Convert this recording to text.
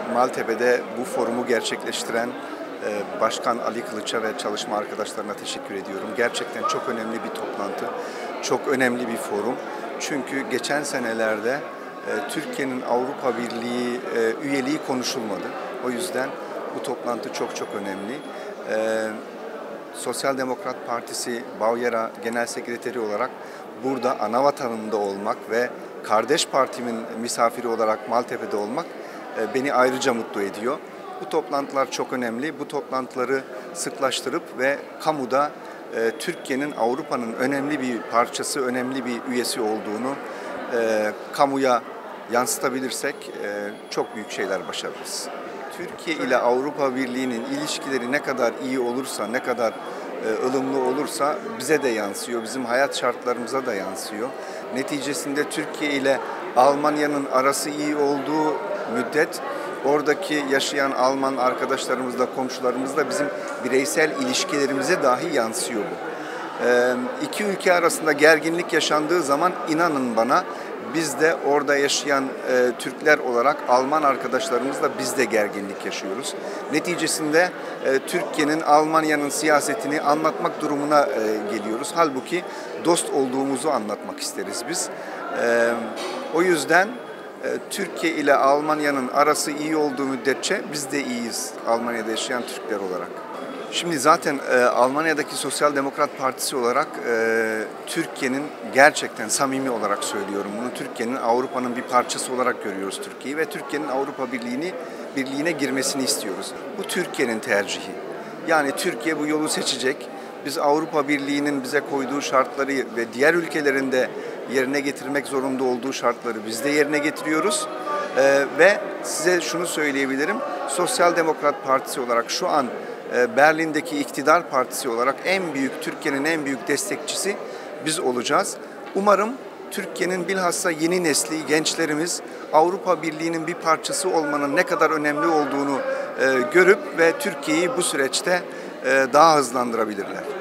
Maltepe'de bu forumu gerçekleştiren Başkan Ali Kılıç'a ve çalışma arkadaşlarına teşekkür ediyorum. Gerçekten çok önemli bir toplantı, çok önemli bir forum. Çünkü geçen senelerde Türkiye'nin Avrupa Birliği üyeliği konuşulmadı. O yüzden bu toplantı çok önemli. Sosyal Demokrat Partisi Bavyera Genel Sekreteri olarak burada anavatanımda olmak ve kardeş partimin misafiri olarak Maltepe'de olmak beni ayrıca mutlu ediyor. Bu toplantılar çok önemli. Bu toplantıları sıklaştırıp ve kamuda Türkiye'nin Avrupa'nın önemli bir parçası, önemli bir üyesi olduğunu kamuya yansıtabilirsek çok büyük şeyler başarırız. Türkiye ile Avrupa Birliği'nin ilişkileri ne kadar iyi olursa, ne kadar ılımlı olursa bize de yansıyor, bizim hayat şartlarımıza da yansıyor. Neticesinde Türkiye ile Almanya'nın arası iyi olduğu müddet oradaki yaşayan Alman arkadaşlarımızla, komşularımızla bizim bireysel ilişkilerimize dahi yansıyor bu. İki ülke arasında gerginlik yaşandığı zaman inanın bana biz de orada yaşayan Türkler olarak Alman arkadaşlarımızla biz de gerginlik yaşıyoruz. Neticesinde Türkiye'nin Almanya'nın siyasetini anlatmak durumuna geliyoruz. Halbuki dost olduğumuzu anlatmak isteriz biz. O yüzden Türkiye ile Almanya'nın arası iyi olduğu müddetçe biz de iyiyiz Almanya'da yaşayan Türkler olarak. Şimdi zaten Almanya'daki Sosyal Demokrat Partisi olarak Türkiye'nin gerçekten samimi olarak söylüyorum bunu. Türkiye'nin Avrupa'nın bir parçası olarak görüyoruz Türkiye'yi ve Türkiye'nin Avrupa Birliği'ne girmesini istiyoruz. Bu Türkiye'nin tercihi. Yani Türkiye bu yolu seçecek. Biz Avrupa Birliği'nin bize koyduğu şartları ve diğer ülkelerin de yerine getirmek zorunda olduğu şartları biz de yerine getiriyoruz. Ve size şunu söyleyebilirim. Sosyal Demokrat Partisi olarak şu an Berlin'deki iktidar partisi olarak Türkiye'nin en büyük destekçisi biz olacağız. Umarım Türkiye'nin bilhassa yeni nesli, gençlerimiz Avrupa Birliği'nin bir parçası olmanın ne kadar önemli olduğunu görüp ve Türkiye'yi bu süreçte daha hızlandırabilirler.